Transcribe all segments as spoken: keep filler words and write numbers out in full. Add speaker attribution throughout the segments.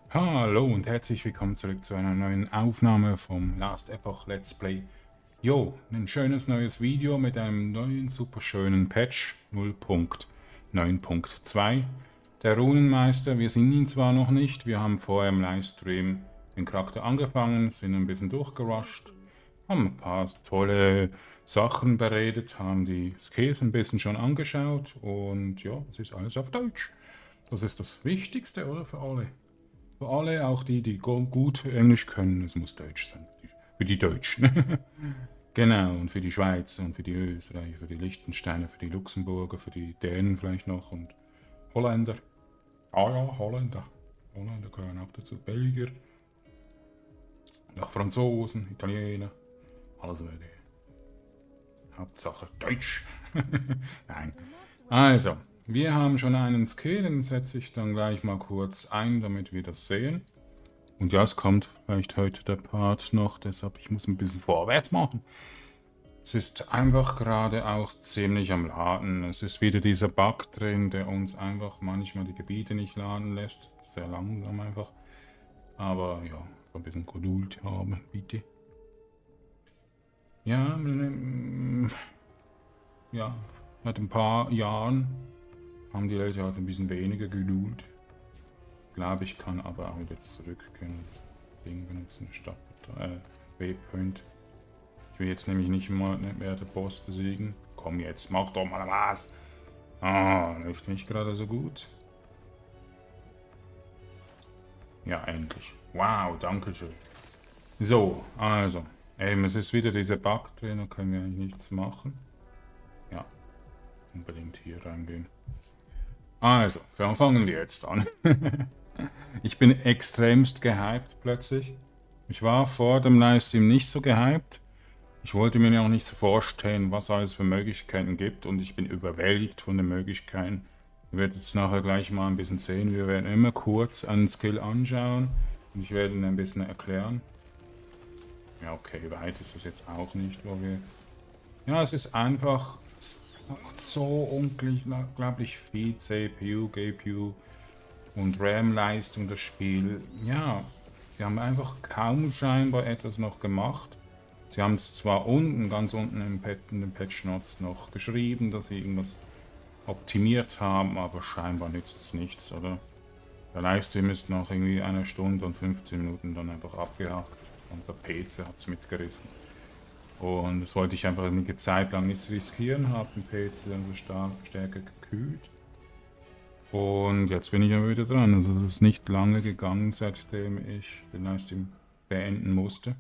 Speaker 1: Hallo und herzlich willkommen zurück zu einer neuen Aufnahme vom Last Epoch Let's Play. Jo, ein schönes neues Video mit einem neuen super schönen Patch null Punkt neun Punkt zwei. Der Runenmeister, wir sind ihn zwar noch nicht, wir haben vorher im Livestream den Charakter angefangen, sind ein bisschen durchgerusht, haben ein paar tolle Sachen beredet, haben die Skills ein bisschen schon angeschaut und ja, es ist alles auf Deutsch. Das ist das Wichtigste, oder, für alle? Für alle, auch die, die gut Englisch können, es muss Deutsch sein. Für die Deutschen. Genau, und für die Schweizer und für die Österreicher, für die Liechtensteiner, für die Luxemburger, für die Dänen vielleicht noch und Holländer. Ah ja, Holländer. Holländer gehören auch dazu. Belgier. Und auch Franzosen, Italiener. Also die Hauptsache Deutsch. Nein. Also, wir haben schon einen Skill, den setze ich dann gleich mal kurz ein, damit wir das sehen. Und ja, es kommt vielleicht heute der Part noch, deshalb ich muss ein bisschen vorwärts machen. Es ist einfach gerade auch ziemlich am Laden. Es ist wieder dieser Bug drin, der uns einfach manchmal die Gebiete nicht laden lässt. Sehr langsam einfach. Aber ja, ein bisschen Geduld haben, bitte. Ja, mm, ja, seit ein paar Jahren haben die Leute halt ein bisschen weniger Geduld. Glaube ich, kann aber auch wieder zurück können. Das Ding benutzen statt äh, Waypoint. Ich will jetzt nämlich nicht mal nicht mehr den Boss besiegen. Komm jetzt, mach doch mal was. Ah, läuft nicht gerade so gut. Ja, endlich. Wow, danke schön. So, also. Eben, es ist wieder dieser Bug drin, da können wir eigentlich nichts machen. Ja, unbedingt hier reingehen. Also, fangen wir jetzt an. Ich bin extremst gehypt plötzlich. Ich war vor dem Livestream nicht so gehypt. Ich wollte mir auch nicht so vorstellen, was alles für Möglichkeiten gibt und ich bin überwältigt von den Möglichkeiten. Ihr werdet jetzt nachher gleich mal ein bisschen sehen. Wir werden immer kurz einen Skill anschauen und ich werde ihn ein bisschen erklären. Ja, okay, weit ist das jetzt auch nicht, wo wir... Ja, es ist einfach so unglaublich viel C P U, G P U und RAM-Leistung das Spiel. Ja, sie haben einfach kaum scheinbar etwas noch gemacht. Sie haben es zwar unten, ganz unten im Pad, in den Patch Notes noch geschrieben, dass sie irgendwas optimiert haben, aber scheinbar nützt es nichts, oder? Der Livestream ist nach irgendwie einer Stunde und fünfzehn Minuten dann einfach abgehakt. Unser P C hat es mitgerissen. Und das wollte ich einfach eine Zeit lang nicht riskieren, habe den P C dann so stark, stärker gekühlt. Und jetzt bin ich aber wieder dran. Also es ist nicht lange gegangen, seitdem ich den Livestream beenden musste.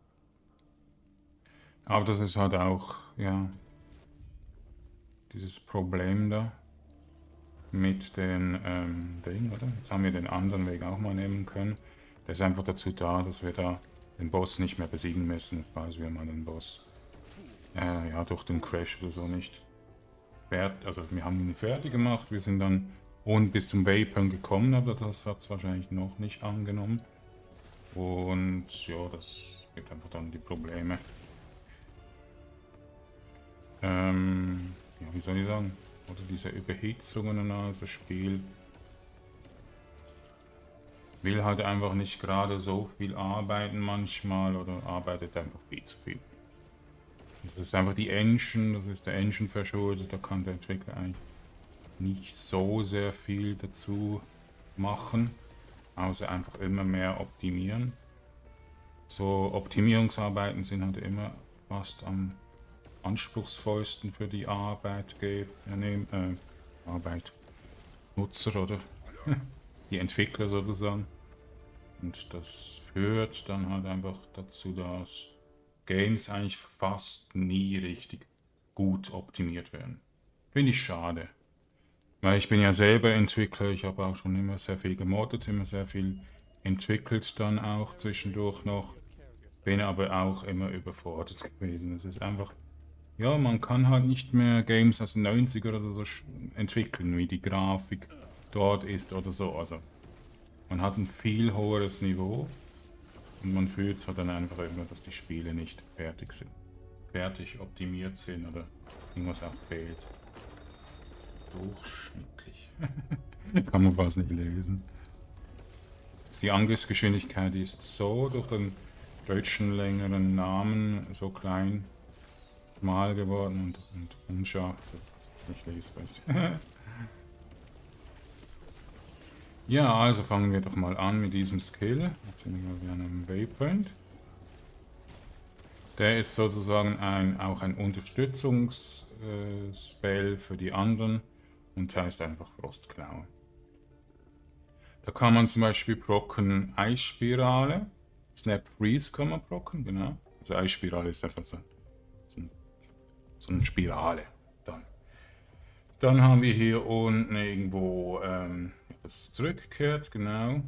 Speaker 1: Aber das ist halt auch, ja, dieses Problem da mit den ähm, Dingen, oder? Jetzt haben wir den anderen Weg auch mal nehmen können. Der ist einfach dazu da, dass wir da den Boss nicht mehr besiegen müssen, falls wir mal den Boss, äh, ja, durch den Crash oder so nicht fertig, also wir haben ihn fertig gemacht, wir sind dann und bis zum Waypoint gekommen, aber das hat es wahrscheinlich noch nicht angenommen. Und ja, das gibt einfach dann die Probleme. Ähm, ja, wie soll ich sagen? Oder diese Überhitzungen und alles, das Spiel will halt einfach nicht gerade so viel arbeiten manchmal oder arbeitet einfach viel zu viel. Das ist einfach die Engine, das ist der Engine verschuldet, da kann der Entwickler eigentlich nicht so sehr viel dazu machen, außer einfach immer mehr optimieren. So Optimierungsarbeiten sind halt immer fast am anspruchsvollsten für die Arbeitgeber, äh, Arbeitnutzer oder die Entwickler sozusagen. Und das führt dann halt einfach dazu, dass Games eigentlich fast nie richtig gut optimiert werden. Finde ich schade. Weil ich bin ja selber Entwickler, ich habe auch schon immer sehr viel gemoddet, immer sehr viel entwickelt dann auch zwischendurch noch. Bin aber auch immer überfordert gewesen. Es ist einfach, ja, man kann halt nicht mehr Games aus den neunziger oder so entwickeln, wie die Grafik dort ist oder so. Also man hat ein viel höheres Niveau und man fühlt es halt dann einfach immer, dass die Spiele nicht fertig sind. Fertig optimiert sind oder irgendwas auch fehlt. Durchschnittlich. Kann man fast nicht lesen. Die Angriffsgeschwindigkeit ist so durch den deutschen längeren Namen so klein, schmal geworden und, und unscharf, dass es nicht lesbar ist. Ja, also fangen wir doch mal an mit diesem Skill. Jetzt sind wir wieder an einem Waypoint. Der ist sozusagen ein, auch ein Unterstützungsspell äh, für die anderen und heißt einfach Frostklaue. Da kann man zum Beispiel procken Eisspirale. Snap Freeze kann man procken, genau. Also Eisspirale ist einfach so, so, ein, so eine Spirale. Dann. Dann haben wir hier unten irgendwo, ähm, das ist zurückgekehrt, genau.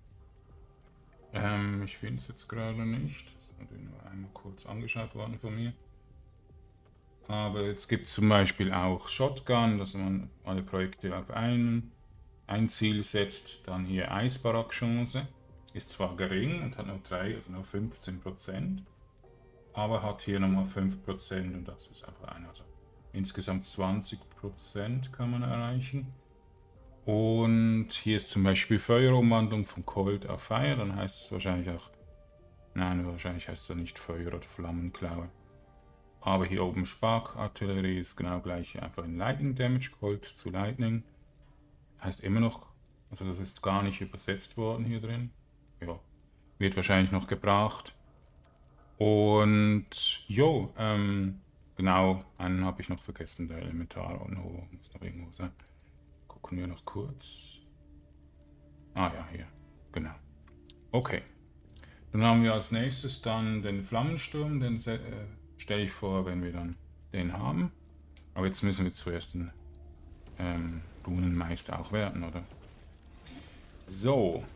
Speaker 1: Ähm, ich finde es jetzt gerade nicht. Das ist natürlich nur einmal kurz angeschaut worden von mir. Aber jetzt gibt es zum Beispiel auch Shotgun, dass man alle Projekte auf einen, ein Ziel setzt. Dann hier Eisbarack-Chance. Ist zwar gering und hat nur drei, also nur fünfzehn Prozent. Aber hat hier nochmal fünf Prozent und das ist einfach ein. Also insgesamt zwanzig Prozent kann man erreichen. Und hier ist zum Beispiel Feuerumwandlung von Cold auf Fire, dann heißt es wahrscheinlich auch, nein, wahrscheinlich heißt es nicht Feuer- oder Flammenklaue. Aber hier oben Spark-Artillerie ist genau gleich, einfach in Lightning Damage, Cold zu Lightning. Heißt immer noch, also das ist gar nicht übersetzt worden hier drin. Ja, wird wahrscheinlich noch gebraucht. Und jo, ähm, genau, einen habe ich noch vergessen, der Elementar und oh, muss noch irgendwo sein. Gucken wir noch kurz. Ah ja, hier. Genau. Okay. Dann haben wir als nächstes dann den Flammensturm. Den äh, stelle ich vor, wenn wir dann den haben. Aber jetzt müssen wir zuerst den ähm, Runenmeister auch werden, oder? So.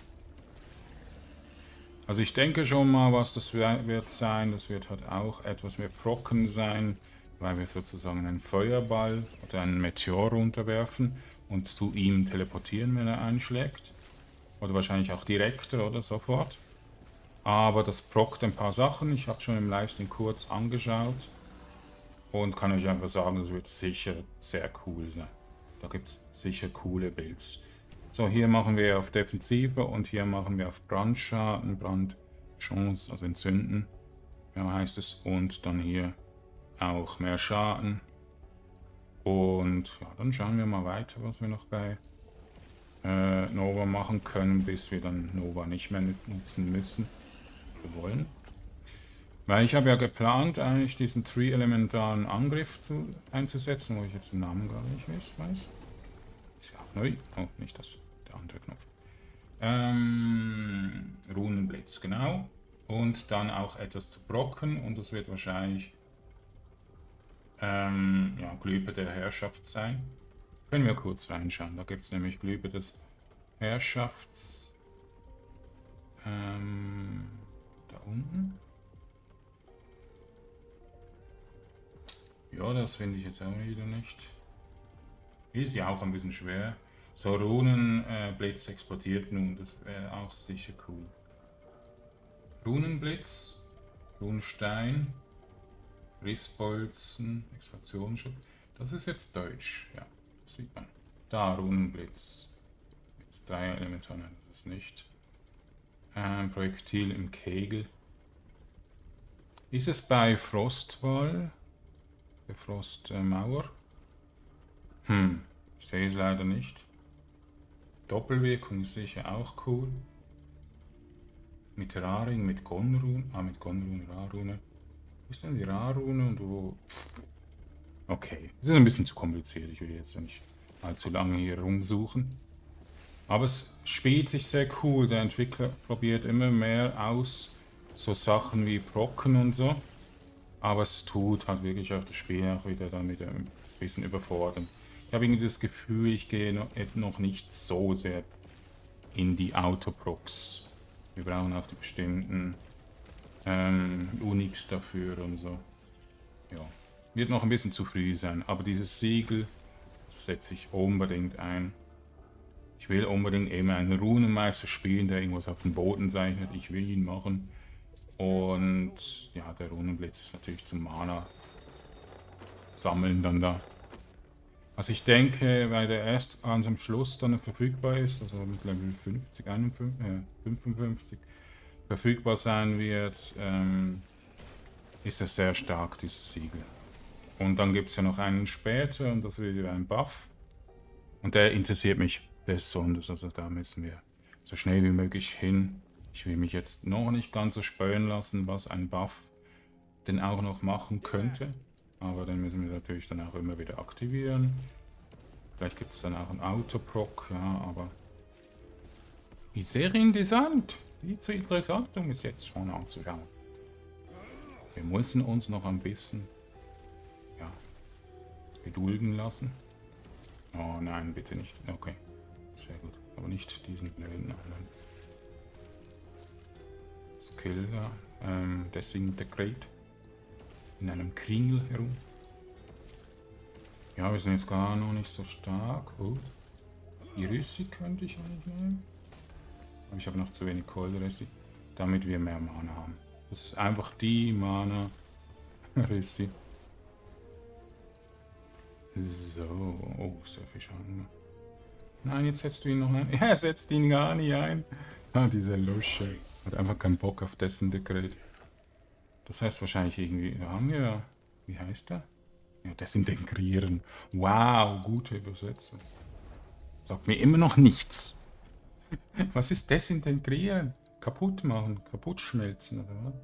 Speaker 1: Also ich denke schon mal, was das wird sein. Das wird halt auch etwas mehr Brocken sein, weil wir sozusagen einen Feuerball oder einen Meteor runterwerfen und zu ihm teleportieren, wenn er einschlägt. Oder wahrscheinlich auch direkter oder sofort. Aber das prockt ein paar Sachen. Ich habe schon im Livestream kurz angeschaut. Und kann euch einfach sagen, das wird sicher sehr cool sein. Da gibt es sicher coole Builds. So, hier machen wir auf Defensive und hier machen wir auf Brandschaden, Brandchance, also entzünden. Ja, heißt es. Und dann hier auch mehr Schaden. Und ja, dann schauen wir mal weiter, was wir noch bei äh, Nova machen können, bis wir dann Nova nicht mehr nutzen müssen. Wir wollen. Weil ich habe ja geplant, eigentlich diesen Tree-elementaren Angriff zu, einzusetzen, wo ich jetzt den Namen gar nicht weiß. Ist ja auch neu. Oh, nicht das, der andere Knopf. Ähm, Runenblitz, genau. Und dann auch etwas zu brocken und das wird wahrscheinlich Ähm, ja, Glühbe der Herrschaft sein. Können wir kurz reinschauen. Da gibt es nämlich Glühbe des Herrschafts. Ähm, da unten. Ja, das finde ich jetzt auch wieder nicht. Ist ja auch ein bisschen schwer. So, Runenblitz äh, explodiert nun. Das wäre auch sicher cool. Runenblitz. Runenstein. Rissbolzen, Expansionsschutz. Das ist jetzt Deutsch, ja, das sieht man. Da, Runenblitz. Jetzt drei Elementare, das ist nicht. Ähm, Projektil im Kegel. Ist es bei Frostwall? Der Frostmauer? Äh, hm, ich sehe es leider nicht. Doppelwirkung ist sicher auch cool. Mit Raring, mit Gonrun, ah, mit Gonrun, Rarune. Wo ist denn die Rarune und wo... Okay, das ist ein bisschen zu kompliziert. Ich will jetzt nicht allzu lange hier rumsuchen. Aber es spielt sich sehr cool. Der Entwickler probiert immer mehr aus. So Sachen wie Brocken und so. Aber es tut halt wirklich auch das Spiel auch wieder damit ein bisschen überfordern. Ich habe irgendwie das Gefühl, ich gehe noch nicht so sehr in die Autoprocs. Wir brauchen auch die bestimmten Ähm, Unix dafür und so. Ja, wird noch ein bisschen zu früh sein, aber dieses Siegel setze ich unbedingt ein. Ich will unbedingt eben einen Runenmeister spielen, der irgendwas auf dem Boden zeichnet. Ich will ihn machen. Und ja, der Runenblitz ist natürlich zum Mana sammeln dann da. Also ich denke, weil der erst ganz am Schluss dann verfügbar ist, also mit Level fünfzig, einundfünfzig, äh, fünfundfünfzig verfügbar sein wird, ähm, ist er sehr stark, dieses Siegel. Und dann gibt es ja noch einen später und das ist wieder ein Buff. Und der interessiert mich besonders, also da müssen wir so schnell wie möglich hin. Ich will mich jetzt noch nicht ganz so spüren lassen, was ein Buff denn auch noch machen könnte. Aber den müssen wir natürlich dann auch immer wieder aktivieren. Vielleicht gibt es dann auch einen Autoproc, ja, aber wie sehr interessant, wie zu interessant, um es jetzt schon anzuschauen. Wir müssen uns noch ein bisschen, ja, gedulden lassen. Oh nein, bitte nicht. Okay, sehr gut. Aber nicht diesen blöden anderen Skill da. Ähm, Desintegrate. In einem Kringel herum. Ja, wir sind jetzt gar noch nicht so stark. Oh. Die Rüssi könnte ich eigentlich nehmen. Aber ich habe noch zu wenig Kohlrüssi, damit wir mehr Mana haben. Das ist einfach die Mana Rüssi. So, oh, sehr viel Schaden. Nein, jetzt setzt du ihn noch ein. Er setzt ihn gar nicht ein. Ah, dieser Lusche. Hat einfach keinen Bock auf Desintegrate. Das heißt wahrscheinlich irgendwie, da haben wir, wie heißt der? Ja, desintegrieren. Wow, gute Übersetzung. Sagt mir immer noch nichts. Was ist desintegrieren? Kaputt machen, kaputt schmelzen, oder was?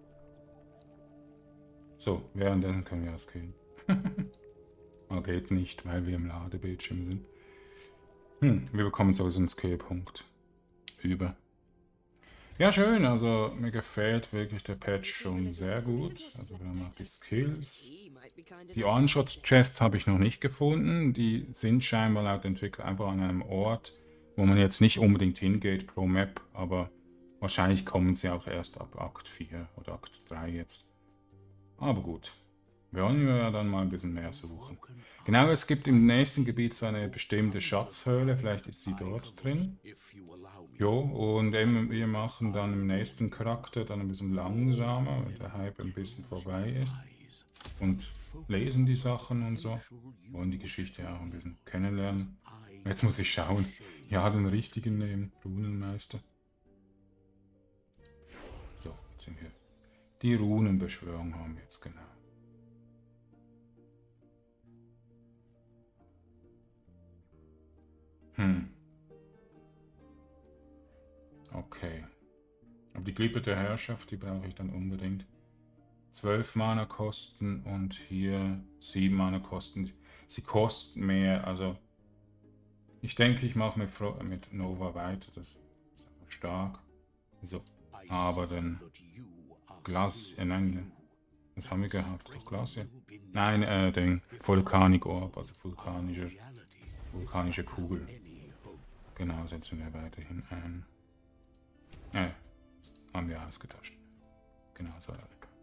Speaker 1: So, währenddessen können wir das killen. Aber geht nicht, weil wir im Ladebildschirm sind. Hm, wir bekommen sowieso einen Skillpunkt. Über. Ja, schön, also mir gefällt wirklich der Patch schon sehr gut. Also wir haben auch die Skills. Die One-Shot-Chests habe ich noch nicht gefunden. Die sind scheinbar laut Entwickler einfach an einem Ort, wo man jetzt nicht unbedingt hingeht pro Map, aber wahrscheinlich kommen sie auch erst ab Akt vier oder Akt drei jetzt. Aber gut, wollen wir ja dann mal ein bisschen mehr suchen. Genau, es gibt im nächsten Gebiet so eine bestimmte Schatzhöhle, vielleicht ist sie dort drin. Jo, und eben wir machen dann im nächsten Charakter dann ein bisschen langsamer, weil der Hype ein bisschen vorbei ist. Und lesen die Sachen und so. Wollen die Geschichte auch ein bisschen kennenlernen. Jetzt muss ich schauen. Ja, den richtigen nehmen. Runenmeister. So, jetzt sind wir. Die Runenbeschwörung haben wir jetzt genau. Hm. Okay. Aber die Klippe der Herrschaft, die brauche ich dann unbedingt. zwölf Mana kosten und hier sieben Mana kosten. Sie kosten mehr, also ich denke, ich mache mit, mit Nova weiter, das ist stark. So, aber dann Glas, äh, nein, was haben wir gehabt? Glas, ja. Nein, äh, den Vulkanik Orb, also vulkanische, vulkanische Kugel. Genau, setzen wir weiterhin ein. Äh, haben wir ausgetauscht. Genau, so.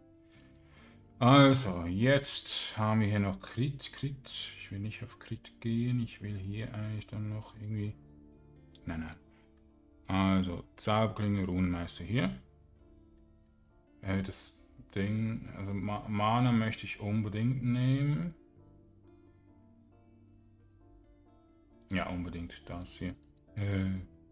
Speaker 1: Also, jetzt haben wir hier noch Crit, Crit. Ich will nicht auf Crit gehen, ich will hier eigentlich dann noch irgendwie... Nein, nein. Also, Zauberklinge, Runenmeister hier. Äh, das Ding, also Ma Mana möchte ich unbedingt nehmen. Ja, unbedingt das hier. Äh.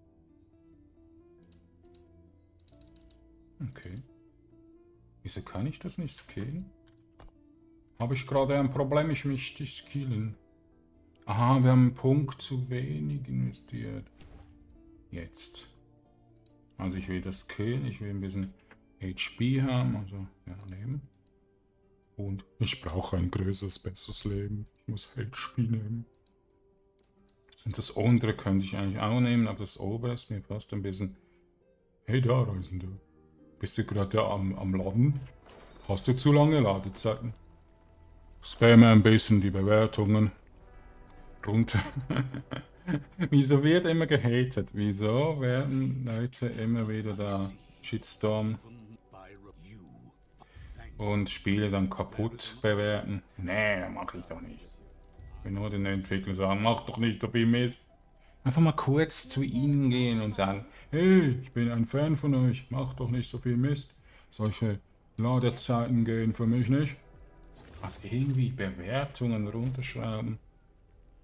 Speaker 1: Okay. Wieso kann ich das nicht skillen? Habe ich gerade ein Problem, ich möchte skillen. Aha, wir haben einen Punkt zu wenig investiert. Jetzt. Also ich will das skillen, ich will ein bisschen H P haben, also ja, nehmen. Und ich brauche ein größeres, besseres Leben. Ich muss H P nehmen. Und das untere könnte ich eigentlich auch nehmen, aber das obere ist mir fast ein bisschen... Hey da, Reisender. Bist du gerade am, am Laden? Hast du zu lange Ladezeiten? Spamme ein bisschen die Bewertungen runter. Wieso wird immer gehatet? Wieso werden Leute immer wieder da Shitstorm und Spiele dann kaputt bewerten? Nee, mache ich doch nicht. Ich will nur den Entwicklern sagen, mach doch nicht so viel Mist. Einfach mal kurz zu ihnen gehen und sagen, hey, ich bin ein Fan von euch, macht doch nicht so viel Mist. Solche Ladezeiten gehen für mich nicht. Also irgendwie Bewertungen runterschrauben.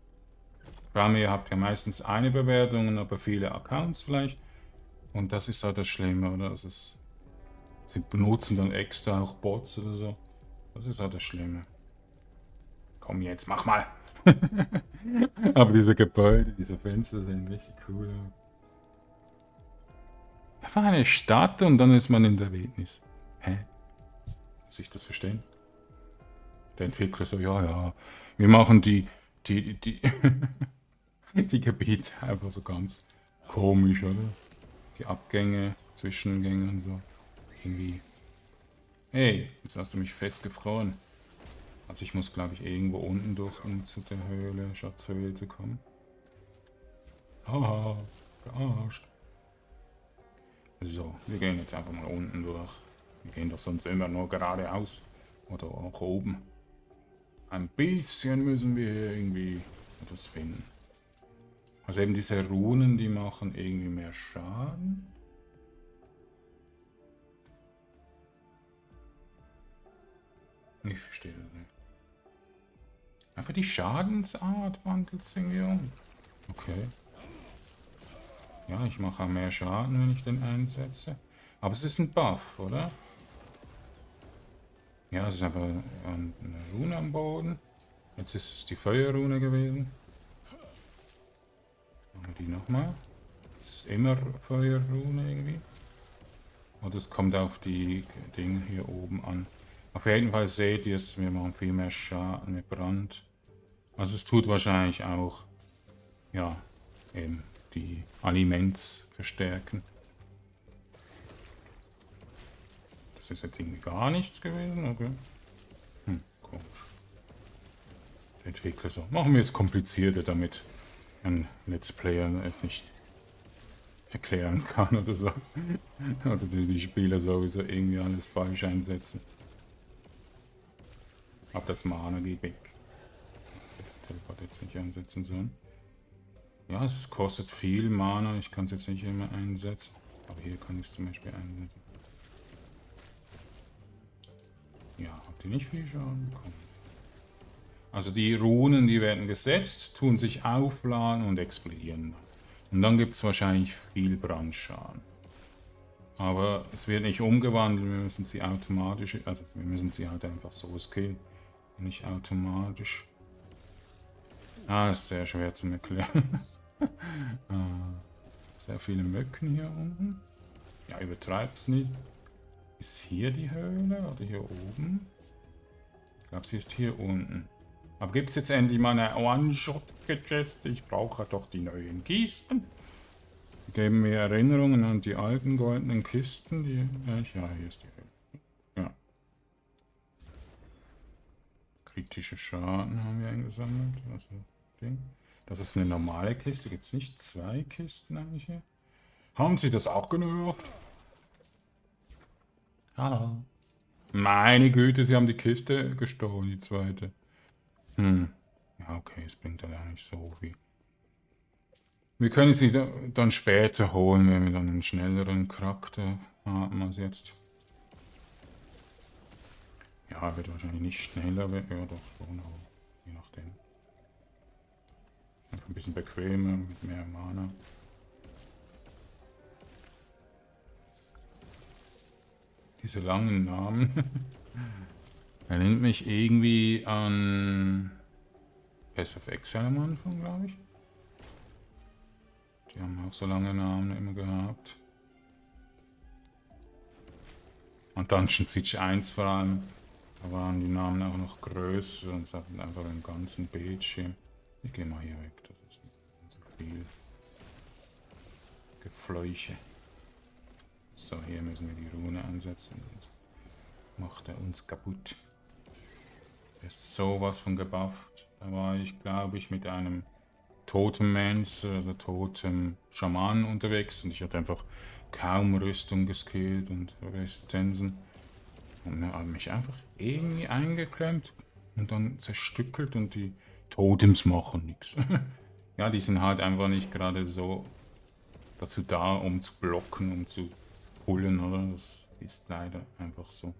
Speaker 1: Vor allem, ihr habt ja meistens eine Bewertung, aber viele Accounts vielleicht. Und das ist halt das Schlimme, oder? Das ist, sie benutzen dann extra auch Bots oder so. Das ist halt das Schlimme. Komm jetzt, mach mal! Aber diese Gebäude, diese Fenster sehen richtig cool aus. Einfach eine Stadt und dann ist man in der Wildnis. Hä? Muss ich das verstehen? Der Entwickler so, ja, ja, wir machen die, die, die, die Gebiete einfach so ganz komisch, oder? Die Abgänge, Zwischengänge und so. Irgendwie. Hey, jetzt hast du mich festgefroren. Also ich muss, glaube ich, irgendwo unten durch, um zu der Höhle, Schatzhöhle zu kommen. Haha, gearscht. So, wir gehen jetzt einfach mal unten durch. Wir gehen doch sonst immer nur geradeaus. Oder auch oben. Ein bisschen müssen wir hier irgendwie etwas finden. Also eben diese Runen, die machen irgendwie mehr Schaden. Ich verstehe das nicht. Einfach die Schadensart wandelt es irgendwie um. Okay. Ja, ich mache auch mehr Schaden, wenn ich den einsetze. Aber es ist ein Buff, oder? Ja, es ist einfach eine Rune am Boden. Jetzt ist es die Feuerrune gewesen. Machen wir die nochmal. Es ist immer Feuerrune irgendwie. Und es kommt auf die Dinge hier oben an. Auf jeden Fall seht ihr es, wir machen viel mehr Schaden mit Brand. Also es tut wahrscheinlich auch, ja, eben die Aliments verstärken. Das ist jetzt irgendwie gar nichts gewesen, okay. Hm, komisch. Der Entwickler so, machen wir es komplizierter, damit ein Let's Player es nicht erklären kann oder so. Oder die, die Spieler sowieso irgendwie alles falsch einsetzen. Aber das Mana geht weg. Teleport jetzt nicht einsetzen sollen. Ja, es kostet viel Mana. Ich kann es jetzt nicht immer einsetzen. Aber hier kann ich es zum Beispiel einsetzen. Ja, habt ihr nicht viel Schaden bekommen? Also die Runen, die werden gesetzt, tun sich aufladen und explodieren. Und dann gibt es wahrscheinlich viel Brandschaden. Aber es wird nicht umgewandelt, wir müssen sie automatisch, also wir müssen sie halt einfach so skillen. Nicht automatisch. Ah, ist sehr schwer zu erklären. ah, sehr viele Mücken hier unten. Ja, übertreib's nicht. Ist hier die Höhle oder hier oben? Ich glaube, sie ist hier unten. Aber gibt es jetzt endlich mal eine One-Shot-Chest? Ich brauche doch die neuen Kisten. Die geben mir Erinnerungen an die alten goldenen Kisten. Die, ja, hier ist die Höhle. Ja. Kritische Schaden haben wir eingesammelt. Also, Ding. Das ist eine normale Kiste. Gibt es nicht zwei Kisten eigentlich hier? Haben Sie das auch genervt? Hallo. Meine Güte, Sie haben die Kiste gestohlen, die zweite. Hm. Ja, okay, es bringt ja nicht so viel. Wir können sie dann später holen, wenn wir dann einen schnelleren Charakter haben als jetzt. Ja, wird wahrscheinlich nicht schneller, ja doch schon, aber je nachdem. Einfach ein bisschen bequemer, mit mehr Mana. Diese langen Namen. Erinnert mich irgendwie an Path of Exile am Anfang, glaube ich. Die haben auch so lange Namen immer gehabt. Und Dungeon Siege eins vor allem, da waren die Namen auch noch größer und es hatten einfach einen ganzen Bildschirm. Ich gehe mal hier weg, das ist nicht so viel Gefleuche. So, hier müssen wir die Rune ansetzen, sonst macht er uns kaputt. Der ist sowas von gebufft. Da war ich, glaube ich, mit einem Totemmancer, also Totem Schamanen unterwegs und ich hatte einfach kaum Rüstung geskillt und Resistenzen. Und er hat mich einfach irgendwie eingeklemmt und dann zerstückelt und die Totems machen nichts. Ja, die sind halt einfach nicht gerade so dazu da, um zu blocken, um zu pullen, oder? Das ist leider einfach so.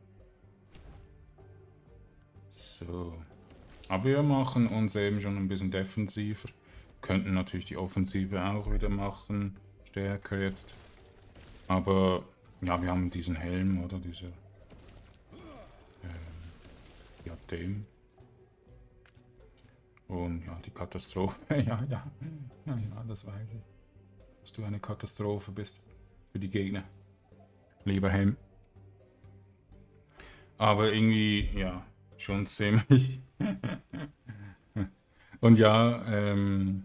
Speaker 1: So. Aber wir machen uns eben schon ein bisschen defensiver. könnten natürlich die Offensive auch wieder machen. Stärker jetzt. Aber ja, wir haben diesen Helm, oder? Diese ähm, Diadem. Und ja, die Katastrophe. ja, ja. Ja, ja, das weiß ich. Dass du eine Katastrophe bist für die Gegner. Lieber Helm. Aber irgendwie, ja, schon ziemlich. Und ja, ähm,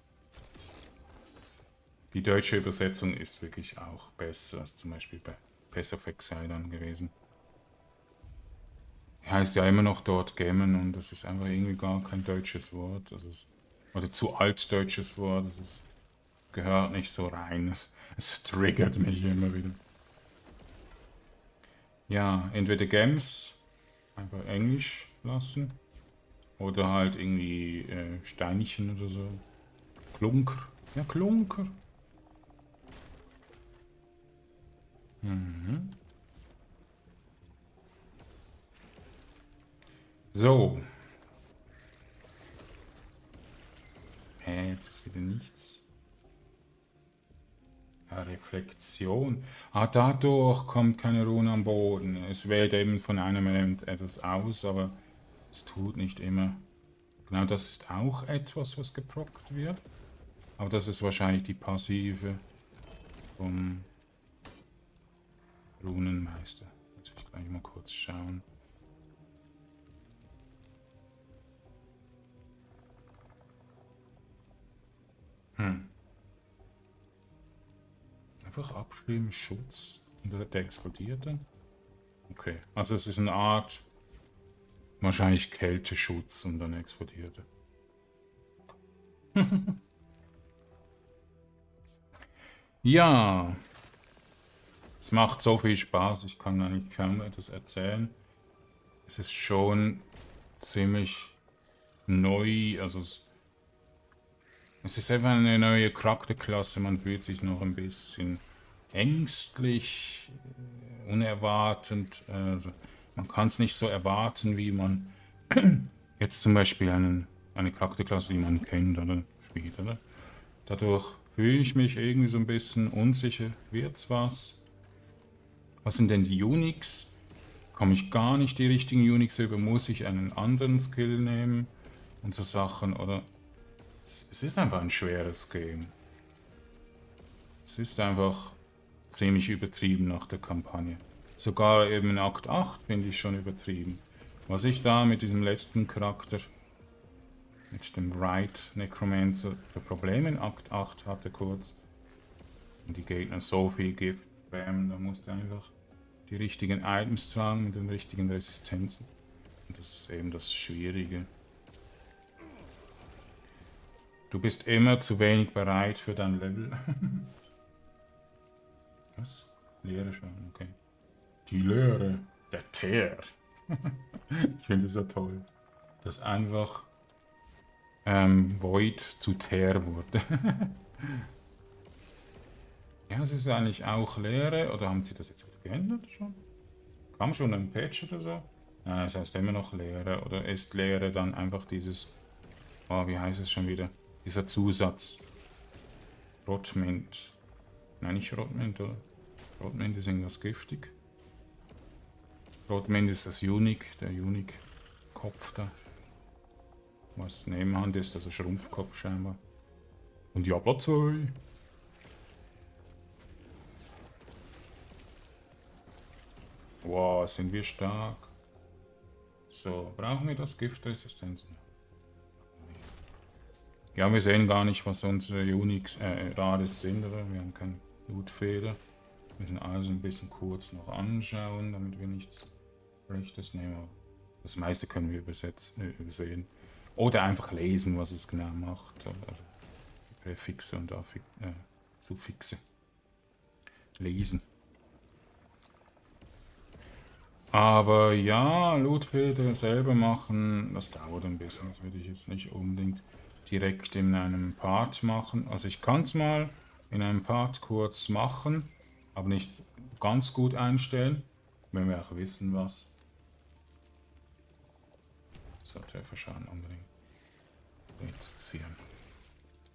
Speaker 1: die deutsche Übersetzung ist wirklich auch besser als zum Beispiel bei Path of Exile dann gewesen. Heißt ja immer noch dort Gamen und das ist einfach irgendwie gar kein deutsches Wort. Das ist, oder zu altdeutsches Wort. Das ist, gehört nicht so rein. Es, es triggert mich immer wieder. Ja, entweder Gems einfach Englisch lassen. Oder halt irgendwie äh, Steinchen oder so. Klunker. Ja, Klunker. Mhm. So. Hä, jetzt ist wieder nichts. Ja, Reflexion. Ah, dadurch kommt keine Rune am Boden. Es wählt eben von einem Element etwas aus, aber es tut nicht immer. Genau, das ist auch etwas, was geprockt wird. Aber das ist wahrscheinlich die passive vom Runenmeister. Muss ich gleich mal kurz schauen. Hm. Einfach abstimmen, Schutz. Und der explodiert dann. Okay, also es ist eine Art, wahrscheinlich Kälteschutz und dann explodiert er. Ja, es macht so viel Spaß, ich kann eigentlich kaum etwas erzählen. Es ist schon ziemlich neu, also es, es ist einfach eine neue Charakterklasse, man fühlt sich noch ein bisschen ängstlich, unerwartend, also man kann es nicht so erwarten, wie man jetzt zum Beispiel einen, eine Charakterklasse, die man kennt oder spielt, oder? Dadurch fühle ich mich irgendwie so ein bisschen unsicher, wird's was? Was sind denn die Uniques? Komme ich gar nicht die richtigen Uniques über? Muss ich einen anderen Skill nehmen? Und so Sachen, oder? Es, es ist einfach ein schweres Game. Es ist einfach ziemlich übertrieben nach der Kampagne. Sogar eben in Akt acht finde ich schon übertrieben. Was ich da mit diesem letzten Charakter, mit dem Right Necromancer, für Probleme in Akt acht hatte kurz. Und die Gegner so viel Gift, bam, da musste einfach die richtigen Items tragen mit den richtigen Resistenzen. Und das ist eben das Schwierige. Du bist immer zu wenig bereit für dein Level. Was? Leere schon, okay. Die Leere, der Teer. Ich finde es so toll, dass einfach ähm, Void zu Teer wurde. Ja, es ist eigentlich auch Leere, oder haben sie das jetzt geändert schon? Kam schon ein Patch oder so? Nein, es heißt immer noch Leere, oder ist Leere dann einfach dieses, oh, wie heißt es schon wieder? Dieser Zusatz. Rotmint. Nein, nicht Rotmint, oder? Rotmint ist irgendwas giftig. Rotmint ist das Unique, der Unique-Kopf da. Was Nebenhand ist, also Schrumpfkopf scheinbar. Und Diablo zwei. Wow, sind wir stark. So, brauchen wir das Giftresistenz? Ja, wir sehen gar nicht, was unsere Uniques, äh, Rares sind, oder? Wir haben keine Blutfeder. Wir müssen also ein bisschen kurz noch anschauen, damit wir nichts Schlechtes nehmen. Das meiste können wir übersetzen, äh, übersehen. Oder einfach lesen, was es genau macht. Oder Präfixe und Affix, äh, Suffixe. Lesen. Aber ja, Lootfilter selber machen, das dauert ein bisschen. Das würde ich jetzt nicht unbedingt direkt in einem Part machen. Also ich kann es mal in einem Part kurz machen, aber nicht ganz gut einstellen, wenn wir auch wissen, was. So, Trefferschaden unbedingt reduzieren.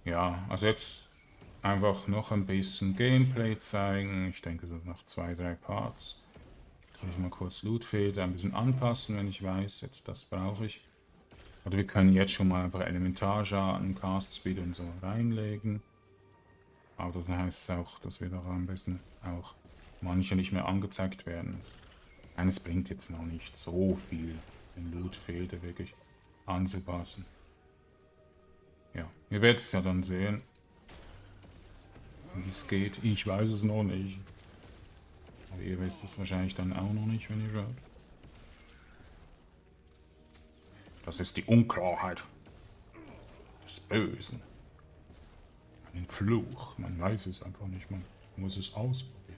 Speaker 1: Ja, also jetzt einfach noch ein bisschen Gameplay zeigen. Ich denke so nach zwei, drei Parts. Kann ich mal kurz Lootfilter ein bisschen anpassen, wenn ich weiß, jetzt das brauche ich. Oder wir können jetzt schon mal einfach Elementarschaden, Cast Speed und so reinlegen. Aber das heißt auch, dass wir doch ein bisschen auch manche nicht mehr angezeigt werden. Eines bringt jetzt noch nicht so viel, den Lootfilter wirklich anzupassen. Ja, ihr werdet es ja dann sehen, wie es geht. Ich weiß es noch nicht. Aber ihr wisst es wahrscheinlich dann auch noch nicht, wenn ihr schaut. Das ist die Unklarheit des Bösen. Ein Fluch. Man weiß es einfach nicht. Man muss es ausprobieren.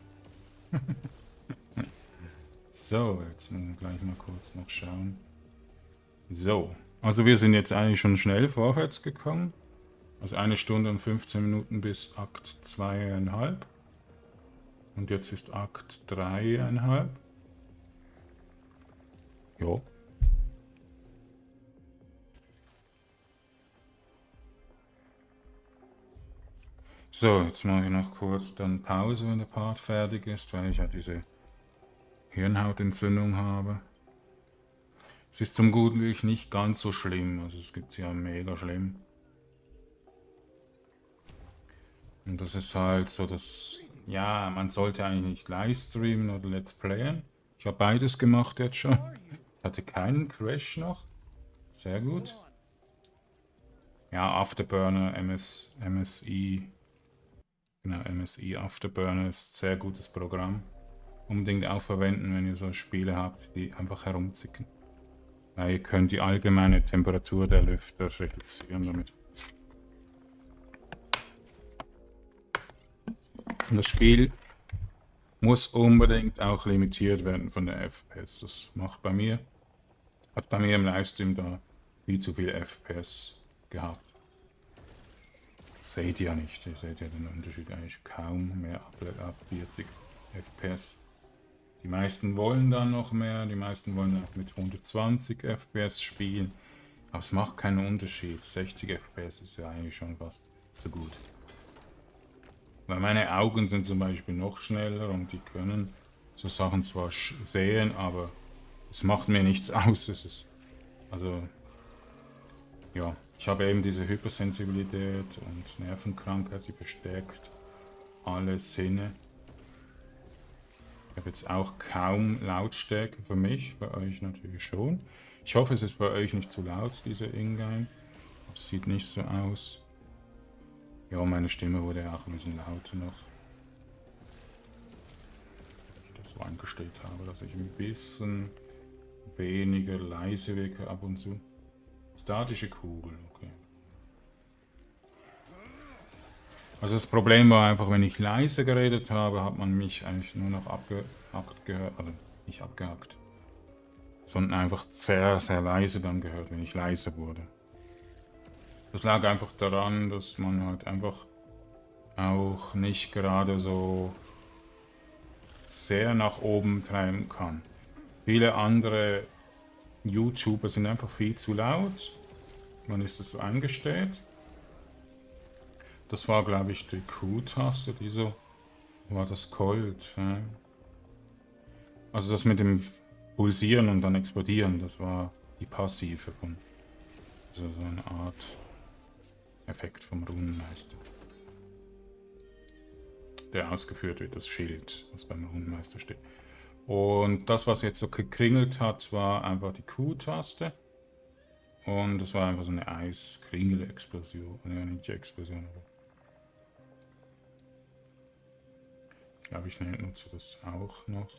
Speaker 1: So, jetzt müssen wir gleich mal kurz noch schauen. So, also wir sind jetzt eigentlich schon schnell vorwärts gekommen. Also eine Stunde und fünfzehn Minuten bis Akt zwei Komma fünf. Und jetzt ist Akt drei Komma fünf. Jo. So, jetzt mache ich noch kurz dann Pause, wenn der Part fertig ist, weil ich ja diese Hirnhautentzündung habe. Es ist zum Guten wirklich nicht ganz so schlimm, also es gibt ja mega schlimm. Und das ist halt so, dass, ja, man sollte eigentlich nicht livestreamen oder Let's Playen. Ich habe beides gemacht jetzt schon. Ich hatte keinen Crash noch. Sehr gut. Ja, Afterburner, M S, M S I. Genau, M S I Afterburner ist ein sehr gutes Programm. Unbedingt auch verwenden, wenn ihr so Spiele habt, die einfach herumzicken. Ja, ihr könnt die allgemeine Temperatur der Lüfter reduzieren damit. Und das Spiel muss unbedingt auch limitiert werden von der F P S. Das macht bei mir, hat bei mir im Livestream da viel zu viel F P S gehabt. Das seht ihr ja nicht, ihr seht ja den Unterschied eigentlich kaum mehr ab, ab vierzig F P S. Die meisten wollen dann noch mehr, die meisten wollen auch mit hundertzwanzig F P S spielen, aber es macht keinen Unterschied. sechzig F P S ist ja eigentlich schon fast so gut. Weil meine Augen sind zum Beispiel noch schneller und die können so Sachen zwar sehen, aber es macht mir nichts aus. Es ist, also, ja, ich habe eben diese Hypersensibilität und Nervenkrankheit, die bestärkt alle Sinne. Ich habe jetzt auch kaum Lautstärke für mich, bei euch natürlich schon. Ich hoffe, es ist bei euch nicht zu laut, diese Ingame. Es sieht nicht so aus. Ja, meine Stimme wurde auch ein bisschen lauter noch. Ich das so eingestellt habe, dass ich ein bisschen weniger leise wirke ab und zu. Statische Kugel, okay. Also das Problem war einfach, wenn ich leise geredet habe, hat man mich eigentlich nur noch abgehackt gehört, also nicht abgehackt, sondern einfach sehr, sehr leise dann gehört, wenn ich leise wurde. Das lag einfach daran, dass man halt einfach auch nicht gerade so sehr nach oben treiben kann. Viele andere YouTuber sind einfach viel zu laut. Man ist das so eingestellt. Das war, glaube ich, die Q-Taste, die so war das Cold. Ja. Also das mit dem Pulsieren und dann explodieren, das war die passive von, also so eine Art Effekt vom Runenmeister. Der ausgeführt wird, das Schild, was beim Runenmeister steht. Und das, was jetzt so gekringelt hat, war einfach die Q-Taste. Und das war einfach so eine Eiskringel-Explosion. Ja, nicht die Explosion, aber ich glaube, ich nutze das auch noch.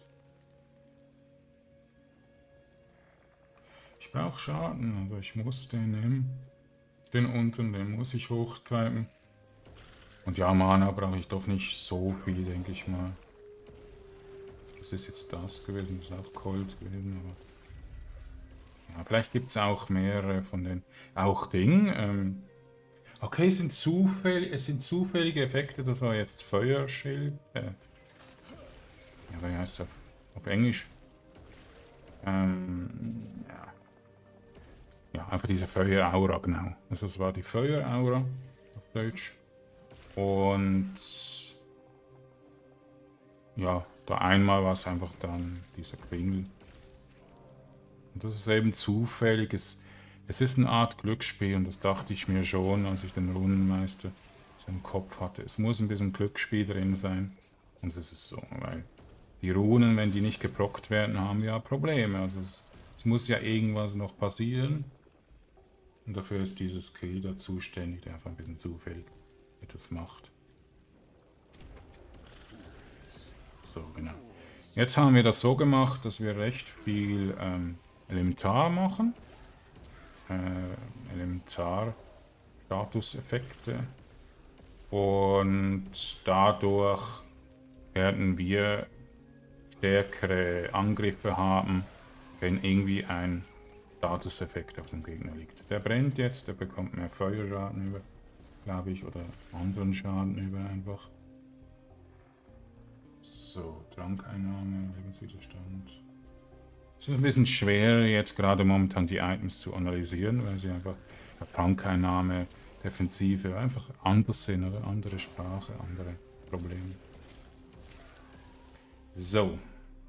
Speaker 1: Ich brauche Schaden, aber ich muss den nehmen. Den unten, den muss ich hochtreiben. Und ja, Mana brauche ich doch nicht so viel, denke ich mal. Das ist jetzt das gewesen, das ist auch Cold gewesen, aber ja, vielleicht gibt es auch mehrere von den, auch Ding. Ähm, okay, es sind, zufällig, es sind zufällige Effekte, das war jetzt Feuerschild. Äh, ja, wie heißt das auf, auf Englisch? Ähm, ja. Ja, einfach diese Feueraura, genau. Also es war die Feueraura. Deutsch. Und ja, da einmal war es einfach dann dieser Kringel. Und das ist eben zufällig. Es, es ist eine Art Glücksspiel und das dachte ich mir schon, als ich den Runenmeister so im Kopf hatte. Es muss ein bisschen Glücksspiel drin sein. Und es ist so, weil die Runen, wenn die nicht geprockt werden, haben wir ja Probleme. Also es, es muss ja irgendwas noch passieren. Und dafür ist dieses Skill da zuständig, der einfach ein bisschen zufällig etwas macht. So, genau. Jetzt haben wir das so gemacht, dass wir recht viel ähm, Elementar machen. Äh, Elementar-Statuseffekte. Und dadurch werden wir stärkere Angriffe haben, wenn irgendwie ein Statuseffekt auf dem Gegner liegt. Der brennt jetzt, der bekommt mehr Feuerschaden über, glaube ich, oder anderen Schaden über einfach. So, Trankeinnahme, Lebenswiderstand. Es ist ein bisschen schwer jetzt gerade momentan die Items zu analysieren, weil sie einfach Trankeinnahme, Defensive einfach anders sind oder andere Sprache, andere Probleme. So.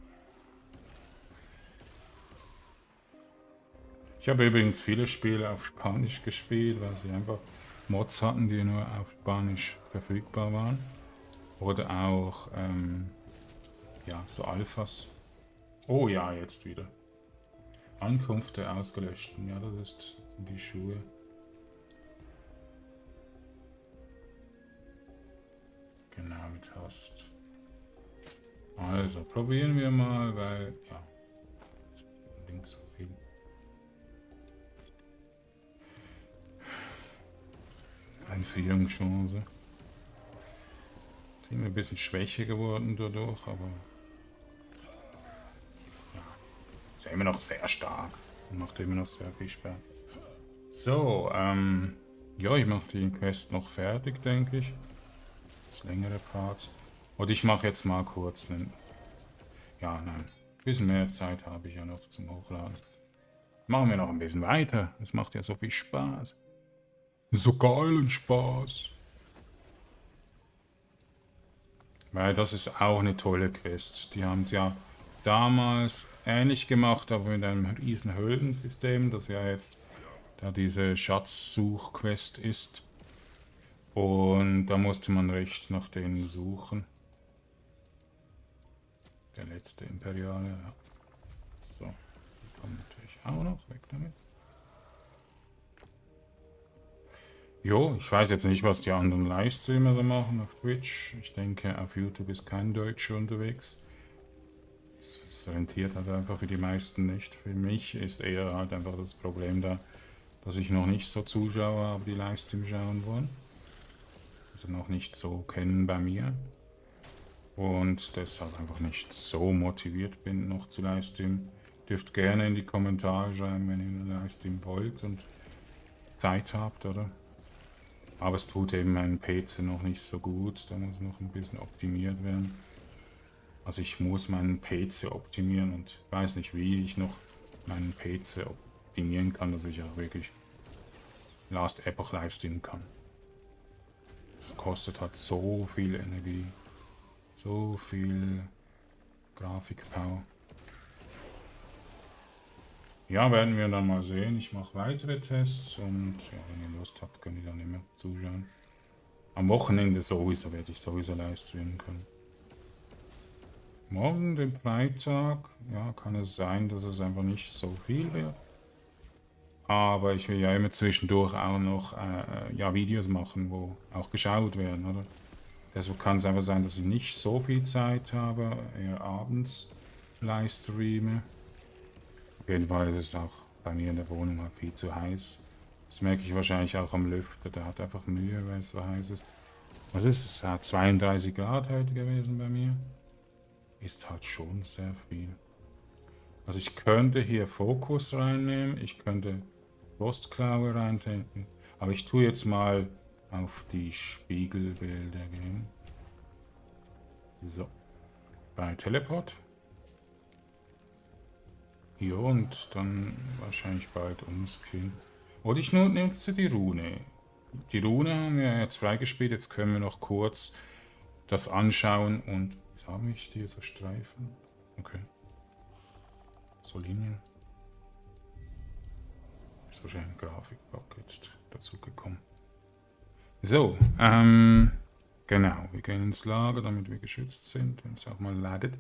Speaker 1: Ich habe übrigens viele Spiele auf Spanisch gespielt, weil sie einfach Mods hatten, die nur auf Spanisch verfügbar waren. Oder auch, ähm, ja, so Alphas. Oh ja, jetzt wieder. Ankunft der Ausgelöschten. Ja, das ist die Schuhe. Genau, mit Hast. Also, probieren wir mal, weil, ja, links so viel. Einfrierungschance. Sind wir ein bisschen schwächer geworden dadurch, aber ja, ist ja immer noch sehr stark und macht immer noch sehr viel Spaß. So, ähm, ja, ich mache die Quest noch fertig, denke ich. Das längere Part. Und ich mache jetzt mal kurz einen, ja, nein, ein bisschen mehr Zeit habe ich ja noch zum Hochladen. Machen wir noch ein bisschen weiter, es macht ja so viel Spaß. So geilen Spaß. Weil das ist auch eine tolle Quest. Die haben es ja damals ähnlich gemacht, aber mit einem riesen Höhlensystem, das ja jetzt da diese Schatzsuch-Quest ist. Und da musste man recht nach denen suchen. Der letzte Imperiale, ja. So, die kommen natürlich auch noch, weg damit. Jo, ich weiß jetzt nicht, was die anderen Livestreamer so machen auf Twitch. Ich denke, auf YouTube ist kein Deutscher unterwegs. Das rentiert halt einfach für die meisten nicht. Für mich ist eher halt einfach das Problem da, dass ich noch nicht so Zuschauer habe, die Livestream schauen wollen. Also noch nicht so kennen bei mir. Und deshalb einfach nicht so motiviert bin, noch zu Livestreamen. Dürft gerne in die Kommentare schreiben, wenn ihr einen Livestream wollt und Zeit habt, oder? Aber es tut eben meinen P C noch nicht so gut, da muss noch ein bisschen optimiert werden. Also ich muss meinen P C optimieren und weiß nicht, wie ich noch meinen P C optimieren kann, dass ich auch wirklich Last Epoch livestreamen kann. Es kostet halt so viel Energie, so viel Grafikpower. Ja, werden wir dann mal sehen. Ich mache weitere Tests und ja, wenn ihr Lust habt, könnt ihr dann immer zuschauen. Am Wochenende sowieso werde ich sowieso livestreamen können. Morgen, den Freitag, ja, kann es sein, dass es einfach nicht so viel wird. Aber ich will ja immer zwischendurch auch noch äh, ja, Videos machen, wo auch geschaut werden, oder? Deshalb kann es einfach sein, dass ich nicht so viel Zeit habe, eher abends livestreame. Auf jeden Fall ist es auch bei mir in der Wohnung halt viel zu heiß. Das merke ich wahrscheinlich auch am Lüfter, der hat einfach Mühe, weil es so heiß ist. Was ist es? Es hat zweiunddreißig Grad heute gewesen bei mir. Ist halt schon sehr viel. Also ich könnte hier Fokus reinnehmen, ich könnte Frostklaue reindenken, aber ich tue jetzt mal auf die Spiegelbilder gehen. So, bei Teleport. Ja, und dann wahrscheinlich bald umskillen. Oder ich nutze die Rune. die Rune haben wir jetzt freigespielt. Jetzt können wir noch kurz das anschauen. Und was habe ich hier so Streifen? Okay. So Linien. Ist wahrscheinlich ein Grafikblock jetzt dazu gekommen. So, ähm, genau. Wir gehen ins Lager, damit wir geschützt sind, wenn es auch mal ladet.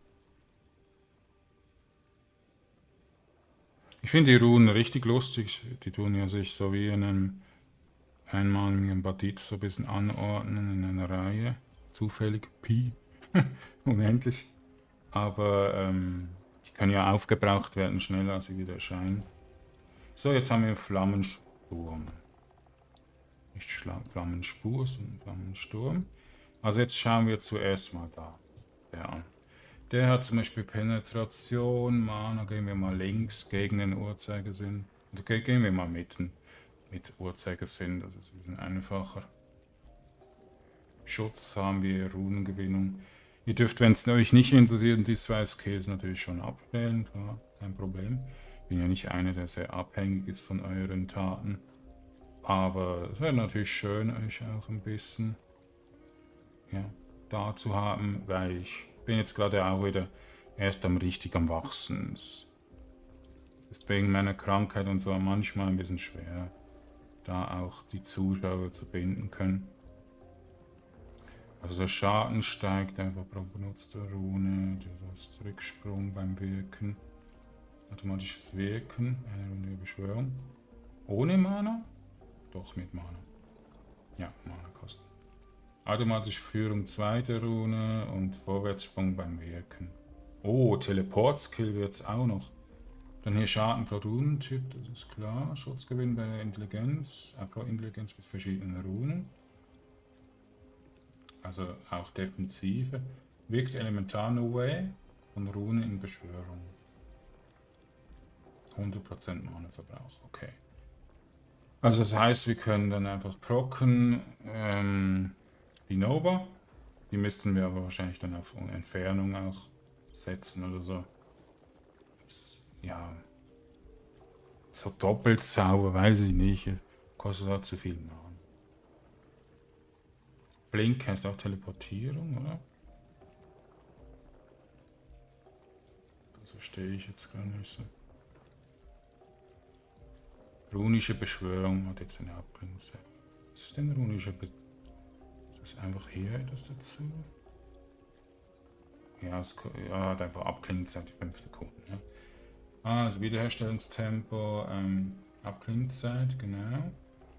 Speaker 1: Ich finde die Runen richtig lustig. Die tun ja sich so wie in einem einmaligen Badit so ein bisschen anordnen in einer Reihe. Zufällig. Pi. Unendlich. Aber ähm, die können ja aufgebraucht werden, schneller als sie wieder erscheinen. So, jetzt haben wir Flammensturm. Nicht Schla Flammenspur, sondern Flammensturm. Also jetzt schauen wir zuerst mal da. Der an. Der hat zum Beispiel Penetration, Mana, gehen wir mal links gegen den Uhrzeigersinn. Oder gehen wir mal mitten mit Uhrzeigersinn, das ist ein bisschen einfacher. Schutz haben wir, Runengewinnung. Ihr dürft, wenn es euch nicht interessiert, die zwei Skills natürlich schon abstellen, klar, kein Problem. Ich bin ja nicht einer, der sehr abhängig ist von euren Taten. Aber es wäre natürlich schön, euch auch ein bisschen ja, da zu haben, weil ich bin jetzt gerade auch wieder erst am richtig am Wachsen. Es ist wegen meiner Krankheit und so manchmal ein bisschen schwer, da auch die Zuschauer zu binden können. Also der Schaden steigt einfach pro benutzte Rune, das Rücksprung beim Wirken, automatisches Wirken, eine Runde Beschwörung. Ohne Mana? Doch mit Mana. Ja, Mana kosten. Automatische Führung zweite Rune und Vorwärtssprung beim Wirken. Oh, Teleport-Skill wird es auch noch. Dann hier Schaden pro Runentyp, das ist klar. Schutzgewinn bei der Intelligenz, äh, pro Intelligenz mit verschiedenen Runen. Also auch Defensive. Wirkt elementar no way von Runen in Beschwörung. hundert Prozent Mana-Verbrauch, okay. Also das heißt, wir können dann einfach procken, ähm, die Nova. Die müssten wir aber wahrscheinlich dann auf Entfernung auch setzen oder so. Ja, so doppelt sauber, weiß ich nicht. Kostet halt zu viel Mana. Blink heißt auch Teleportierung, oder? Das verstehe ich jetzt gar nicht so. Runische Beschwörung hat jetzt eine Abklingzeit. Was ist denn runische Beschwörung? Ist das einfach hier etwas dazu? Ja, es ja, hat einfach Abklingzeit, fünf Sekunden. Ja. Ah, also Wiederherstellungstempo, ähm, Abklingzeit, genau.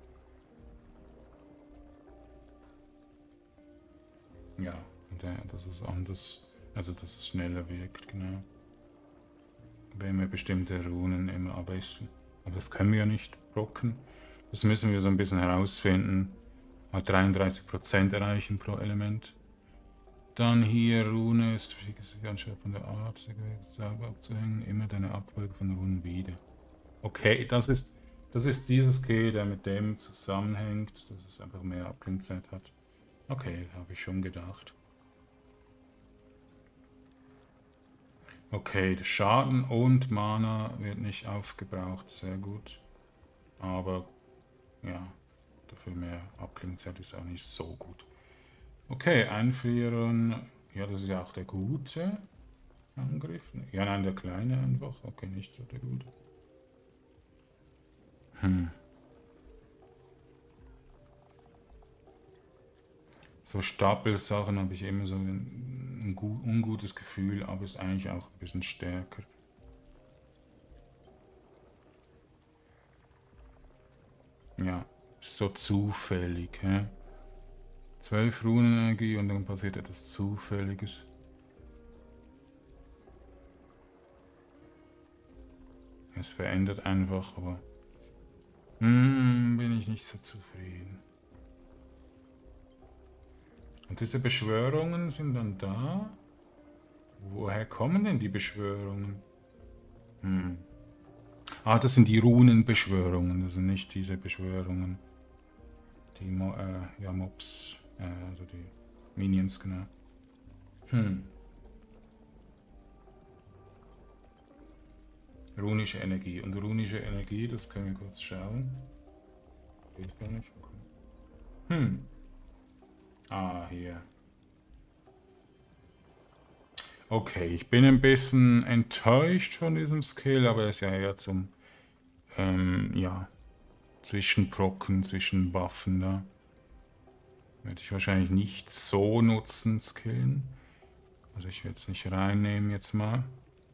Speaker 1: Ja, und der, das ist anders, also dass es schneller wirkt, genau. Wenn wir bestimmte Runen immer am besten. Aber das können wir ja nicht blocken. Das müssen wir so ein bisschen herausfinden. Mal dreiunddreißig Prozent erreichen pro Element. Dann hier Rune ist ganz schön von der Art sauber abzuhängen. Immer deine Abfolge von Runen wieder. Okay, das ist, das ist dieses Skill, der mit dem zusammenhängt, dass es einfach mehr Abklingzeit hat. Okay, habe ich schon gedacht. Okay, der Schaden und Mana wird nicht aufgebraucht, sehr gut. Aber ja, dafür mehr Abklingzeit ist auch nicht so gut. Okay, einfrieren. Ja, das ist ja auch der gute Angriff. Ja, nein, der kleine einfach. Okay, nicht so der gute. Hm. So Stapelsachen habe ich immer so ein, ein gut, ungutes Gefühl, aber ist eigentlich auch ein bisschen stärker. Ja, so zufällig. Hä? zwölf Runenenergie und dann passiert etwas Zufälliges. Es verändert einfach, aber hm, bin ich nicht so zufrieden. Und diese Beschwörungen sind dann da. Woher kommen denn die Beschwörungen? Hm. Ah, das sind die Runenbeschwörungen, das sind nicht diese Beschwörungen. Die Mo äh, ja, Mobs, äh, also die Minions, genau. Hm. Runische Energie. Und runische Energie, das können wir kurz schauen. Geht gar nicht. Okay. Hm. Ah, hier. Okay, ich bin ein bisschen enttäuscht von diesem Skill, aber er ist ja eher zum, ähm, ja, Zwischenbrocken, zwischen Waffen da. Werde ich wahrscheinlich nicht so nutzen, skillen. Also ich werde es nicht reinnehmen jetzt mal.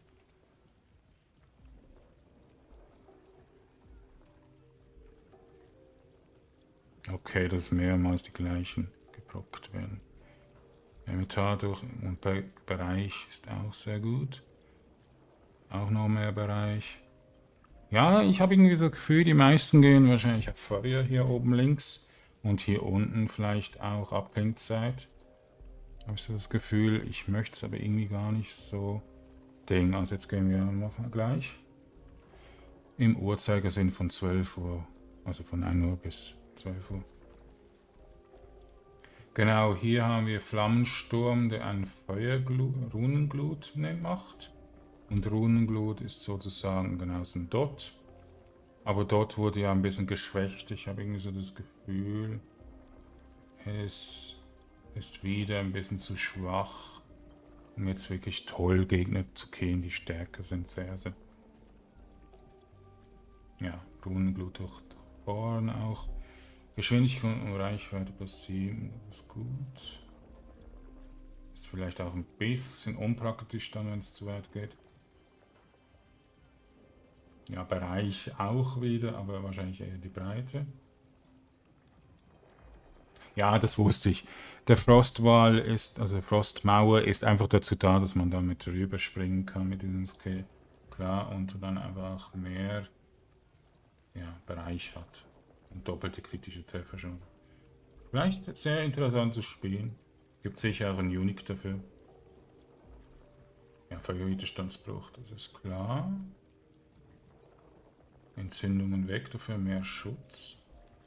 Speaker 1: Okay, dass mehrmals die gleichen gebrockt werden. Inventar durch und Be Bereich ist auch sehr gut. Auch noch mehr Bereich. Ja, ich habe irgendwie so das Gefühl, die meisten gehen wahrscheinlich auf Feuer hier oben links. Und hier unten vielleicht auch Abklingzeit. Habe ich so das Gefühl, ich möchte es aber irgendwie gar nicht so Ding. Also jetzt gehen wir noch mal gleich. Im Uhrzeigersinn von zwölf Uhr. Also von ein Uhr bis zwölf Uhr. Genau, hier haben wir Flammensturm, der einen Feuer-Runenglut macht. Und Runenglut ist sozusagen genau so ein Dot. Aber dort wurde ja ein bisschen geschwächt. Ich habe irgendwie so das Gefühl, es ist wieder ein bisschen zu schwach, um jetzt wirklich toll Gegner zu killen. Die Stärke sind sehr, sehr... Ja, Runenglut durch Bohren auch. Geschwindigkeit und Reichweite plus sieben, das ist gut. Ist vielleicht auch ein bisschen unpraktisch dann, wenn es zu weit geht. Ja, Bereich auch wieder, aber wahrscheinlich eher die Breite. Ja, das wusste ich. Der Frostwall ist, also Frostmauer ist einfach dazu da, dass man damit rüberspringen kann mit diesem Skill. Klar, und dann einfach mehr ja, Bereich hat. Und doppelte kritische Treffer schon. Vielleicht sehr interessantes Spiel. Gibt sicher auch ein Unique dafür. Ja, Feuerwiderstandsbruch, das ist klar. Entzündungen weg, dafür mehr Schutz.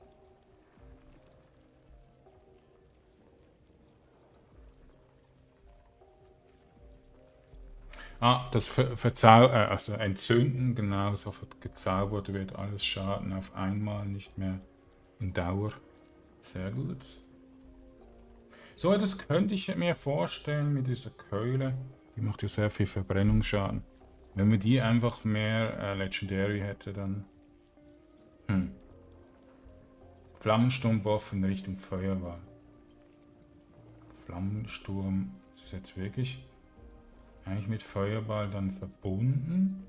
Speaker 1: Ah, das Ver Verzau äh, also Entzünden, genau, sofort gezaubert wird alles Schaden auf einmal, nicht mehr in Dauer. Sehr gut. So etwas könnte ich mir vorstellen mit dieser Keule. Die macht ja sehr viel Verbrennungsschaden. Wenn man die einfach mehr äh, Legendary hätte, dann... Hm. Flammensturmbuff in Richtung Feuerwall. Flammensturm ist jetzt wirklich eigentlich mit Feuerball dann verbunden.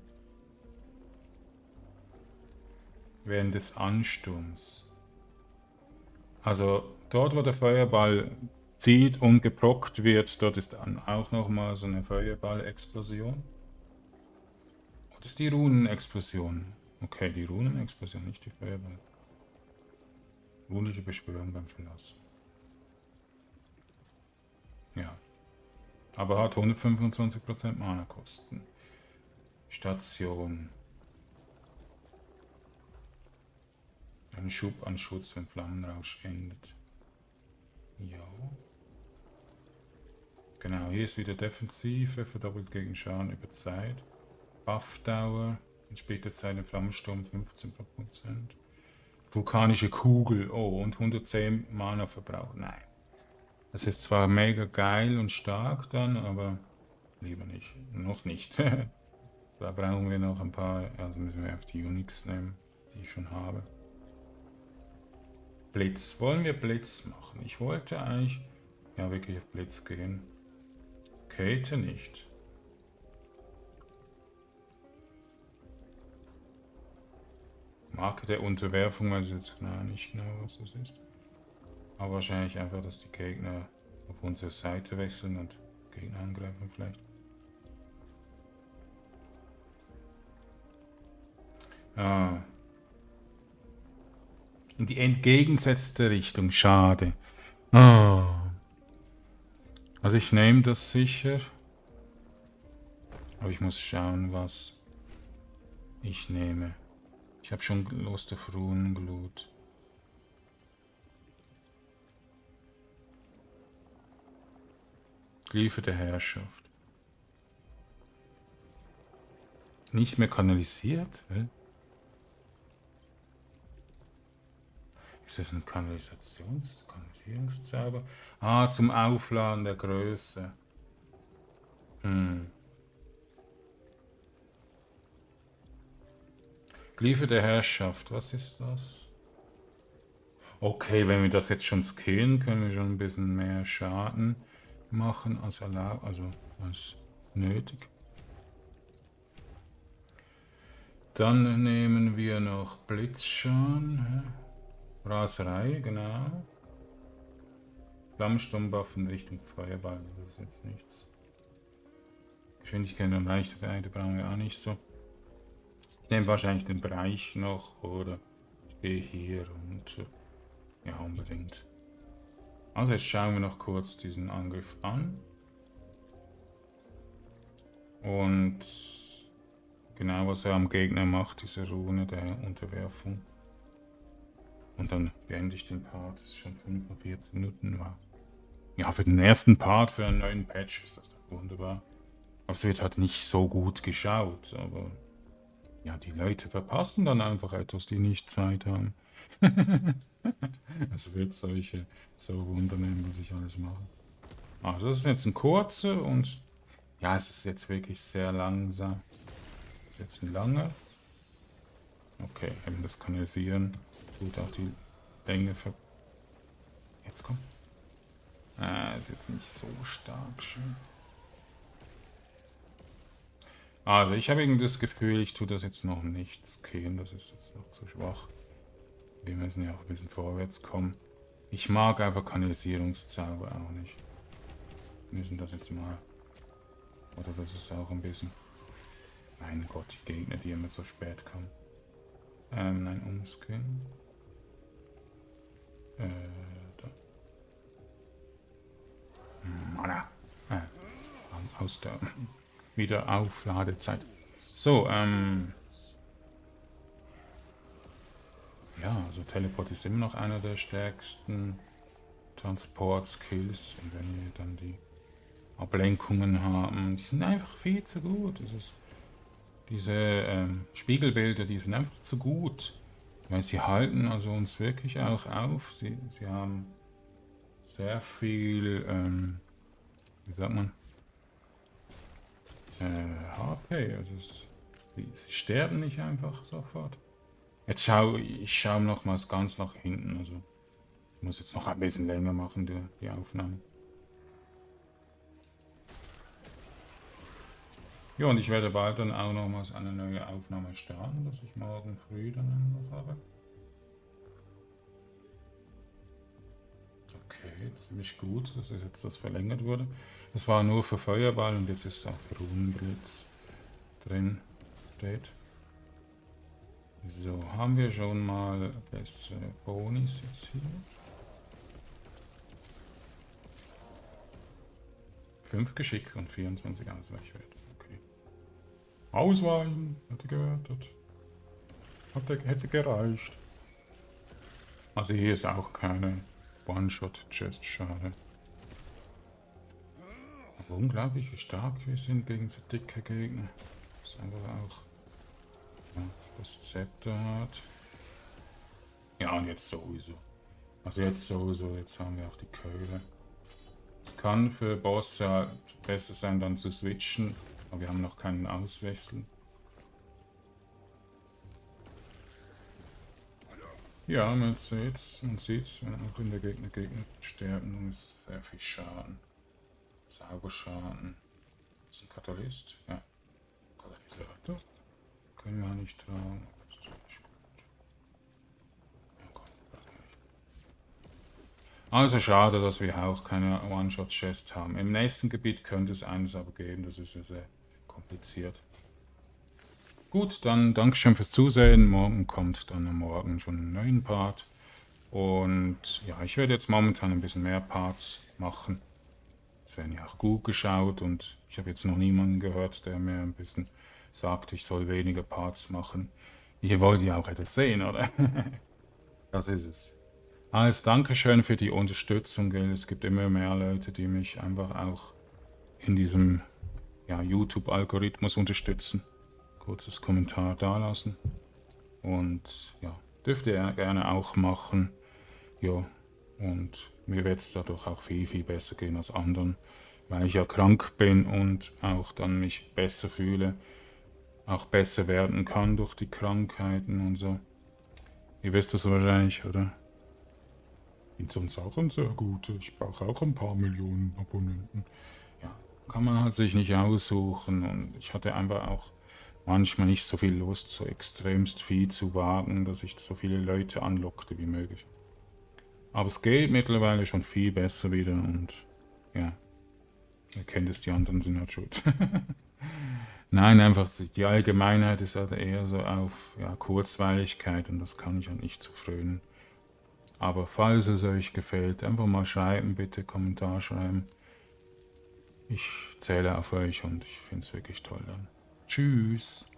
Speaker 1: Während des Ansturms. Also dort, wo der Feuerball zieht und geprockt wird, dort ist dann auch nochmal so eine Feuerball-Explosion. Das ist die Runenexplosion. Okay, die Runenexplosion, nicht die Feuerball. Runische Beschwörung beim Verlassen. Ja. Aber hat hundertfünfundzwanzig Prozent Mana-Kosten. Station. Ein Schub an Schutz, wenn Flammenrausch endet. Ja. Genau, hier ist wieder Defensive, verdoppelt gegen Schaden über Zeit. Buffdauer, entspricht der Zeit im Flammensturm fünfzehn Prozent. Vulkanische Kugel, oh, und hundertzehn Mana Verbrauch. Nein. Das ist zwar mega geil und stark dann, aber lieber nicht. Noch nicht. Da brauchen wir noch ein paar, also müssen wir auf die Unix nehmen, die ich schon habe. Blitz. Wollen wir Blitz machen? Ich wollte eigentlich ja wirklich auf Blitz gehen. Kälte nicht. Marke der Unterwerfung, weiß ich jetzt genau nicht genau, was das ist. Aber wahrscheinlich einfach, dass die Gegner auf unsere Seite wechseln und Gegner angreifen vielleicht. Ah. In die entgegengesetzte Richtung, schade. Ah. Also ich nehme das sicher. Aber ich muss schauen, was ich nehme. Ich habe schon Lust auf Runenglut. Glyphe der Herrschaft. Nicht mehr kanalisiert? Hä? Ist das ein Kanalisations-, Kanalisierungszauber? Ah, zum Aufladen der Größe. Hm. Glyphe der Herrschaft, was ist das? Okay, wenn wir das jetzt schon skillen, können wir schon ein bisschen mehr Schaden machen als erlaubt, also als nötig. Dann nehmen wir noch Blitzschaden, Raserei, genau. Flammensturmbuff in Richtung Feuerball, das ist jetzt nichts. Geschwindigkeit und Reichweite brauchen wir auch nicht so. Ich nehme wahrscheinlich den Bereich noch oder ich gehe hier und ja, unbedingt. Also jetzt schauen wir noch kurz diesen Angriff an. Und genau, was er am Gegner macht, diese Rune der Unterwerfung. Und dann beende ich den Part. Das ist schon fünfundvierzig Minuten. Wow. Ja, für den ersten Part, für einen neuen Patch ist das doch wunderbar. Aber es wird halt nicht so gut geschaut. Aber ja, die Leute verpassen dann einfach etwas, die nicht Zeit haben. Also wird solche so wundernehmen, was ich alles mache. Ah, das ist jetzt ein kurzer und ja, es ist jetzt wirklich sehr langsam. Das ist jetzt ein langer. Okay, eben das Kanalisieren tut auch die Länge ver... Jetzt kommt. Ah, ist jetzt nicht so stark schön. Also ich habe irgendwie das Gefühl, ich tue das jetzt noch nicht skillen, das ist jetzt noch zu schwach. Wir müssen ja auch ein bisschen vorwärts kommen. Ich mag einfach Kanalisierungszauber auch nicht. Wir müssen das jetzt mal... Oder das ist auch ein bisschen... Mein Gott, die Gegner, die immer so spät kommen. Ähm, nein, umskillen. Äh, da. Mana. Äh, aus der Wiederaufladezeit. So, ähm... ja, also Teleport ist immer noch einer der stärksten Transport-Skills. Und wenn wir dann die Ablenkungen haben, die sind einfach viel zu gut. Das ist, diese ähm, Spiegelbilder, die sind einfach zu gut. Weil sie halten also uns wirklich auch auf. Sie, sie haben sehr viel, ähm, wie sagt man, äh, H P. Also es, sie, sie sterben nicht einfach sofort. Jetzt schau, ich schaue nochmals ganz nach hinten, also ich muss jetzt noch ein bisschen länger machen, die, die Aufnahme. Ja, und ich werde bald dann auch nochmals eine neue Aufnahme starten, dass ich morgen früh dann noch habe. Okay, ziemlich gut, dass es jetzt das verlängert wurde. Das war nur für Feuerball und jetzt ist auch für Runenblitz drin steht. So, haben wir schon mal bessere Bonis jetzt hier. fünf Geschick und vierundzwanzig Ausweichwert. Okay. Ausweichen, hätte gewertet. Hatte, hätte gereicht. Also hier ist auch keine One-Shot-Chest, schade. Aber unglaublich, wie stark wir sind gegen so dicke Gegner. Das ist einfach auch... Ja, das Zepter hat. Ja, und jetzt sowieso. Also jetzt sowieso, jetzt haben wir auch die Keule. Es kann für Bosse halt besser sein, dann zu switchen, aber wir haben noch keinen Auswechsel. Ja, man sieht's, man sieht's, wenn auch in der Gegner Gegner sterben, dann ist sehr viel Schaden. Sauberschaden. Das ist ein Katalyst, ja. Katalysator. Können wir nicht tragen. Das ist nicht gut. Ja, komm, also schade, dass wir auch keine One-Shot-Chest haben. Im nächsten Gebiet könnte es eines aber geben, das ist ja sehr kompliziert. Gut, dann Dankeschön fürs Zusehen. Morgen kommt dann am Morgen schon ein neuer Part. Und ja, ich werde jetzt momentan ein bisschen mehr Parts machen. Es werden ja auch gut geschaut und ich habe jetzt noch niemanden gehört, der mir ein bisschen sagt, ich soll weniger Parts machen. Ihr wollt ja auch etwas sehen, oder? Das ist es. Also Dankeschön für die Unterstützung. Gell? Es gibt immer mehr Leute, die mich einfach auch in diesem ja, YouTube-Algorithmus unterstützen. Kurzes Kommentar da lassen. Und ja, dürft ihr gerne auch machen. Ja, und mir wird es dadurch auch viel, viel besser gehen als anderen, weil ich ja krank bin und auch dann mich besser fühle, auch besser werden kann durch die Krankheiten und so. Ihr wisst das wahrscheinlich, oder? Ich bin sonst auch ein sehr guter, ich brauche auch ein paar Millionen Abonnenten. Ja, kann man halt sich nicht aussuchen und ich hatte einfach auch manchmal nicht so viel Lust, so extremst viel zu wagen, dass ich so viele Leute anlockte wie möglich. Aber es geht mittlerweile schon viel besser wieder und ja, ihr kennt es, die anderen sind halt schuld. Nein, einfach die Allgemeinheit ist halt eher so auf ja, Kurzweiligkeit und das kann ich halt nicht zu frönen. Aber falls es euch gefällt, einfach mal schreiben, bitte Kommentar schreiben. Ich zähle auf euch und ich finde es wirklich toll dann. Tschüss!